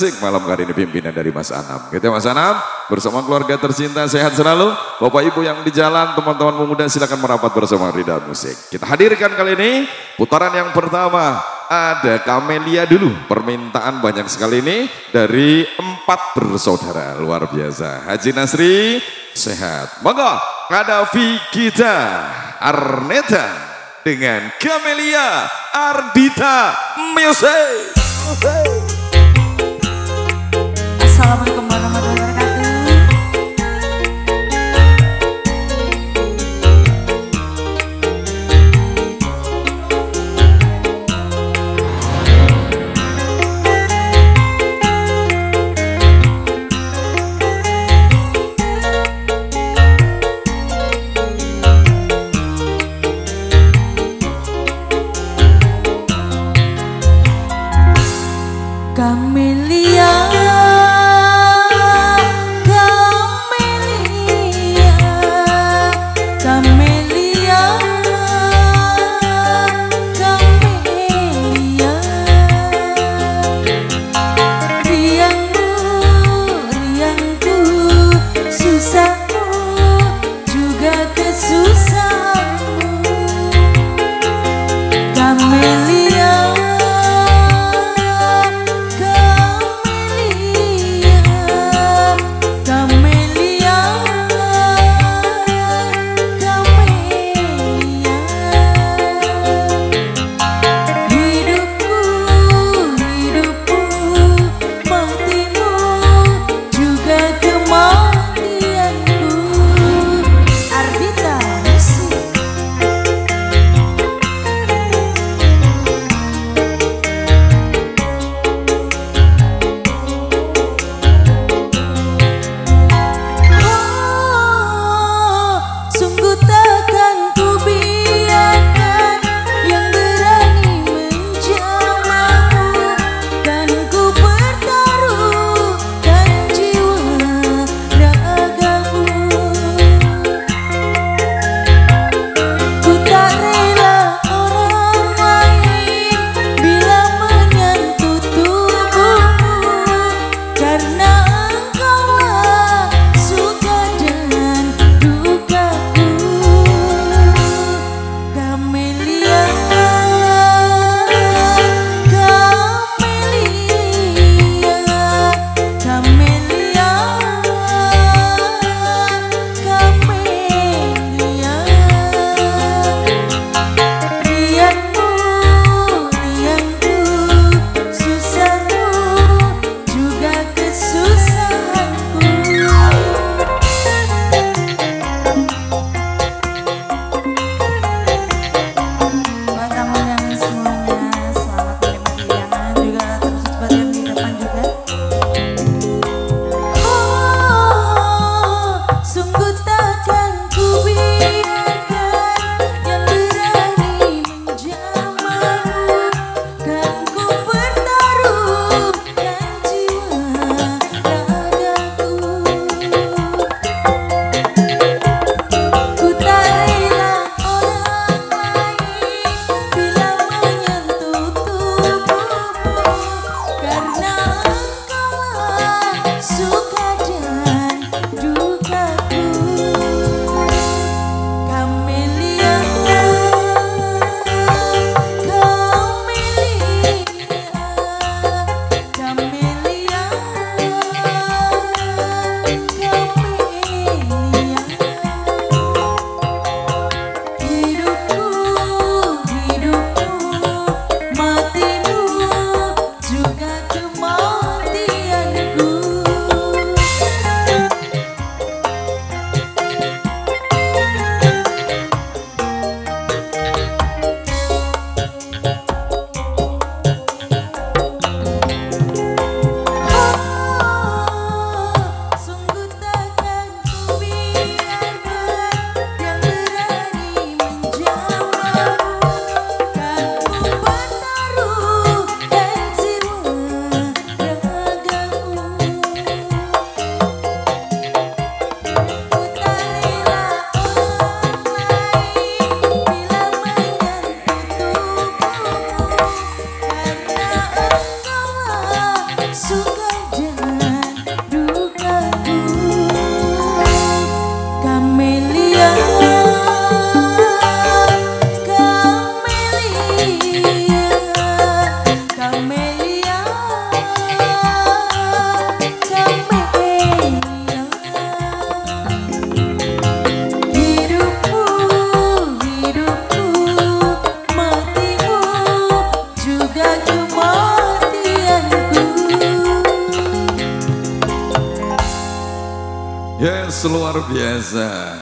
Malam kali ini pimpinan dari Mas Anam. Gitu ya Mas Anam, bersama keluarga tercinta sehat selalu. Bapak Ibu yang di jalan, teman-teman pemuda silakan merapat bersama Rida Musik. Kita hadirkan kali ini putaran yang pertama. Ada Kamelia dulu, permintaan banyak sekali ini dari 4 bersaudara, luar biasa. Haji Nasri sehat. Monggo, ada Vigita Arneta dengan Kamelia Ardita Music. Assalamualaikum warahmatullahi wabarakatuh. luar biasa.